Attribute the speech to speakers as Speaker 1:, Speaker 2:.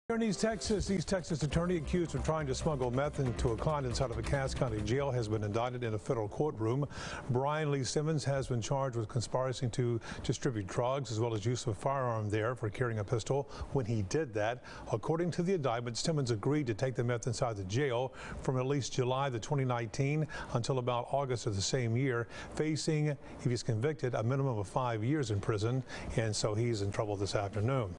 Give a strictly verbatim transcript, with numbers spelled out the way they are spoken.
Speaker 1: In East Texas, East Texas attorney accused of trying to smuggle meth into a client inside of a Cass County jail has been indicted in a federal courtroom. Brian Lee Simmons has been charged with conspiracy to distribute drugs as well as use of a firearm there for carrying a pistol when he did that. According to the indictment, Simmons agreed to take the meth inside the jail from at least July the twenty nineteen until about August of the same year, facing, if he's convicted, a minimum of five years in prison, and so he's in trouble this afternoon.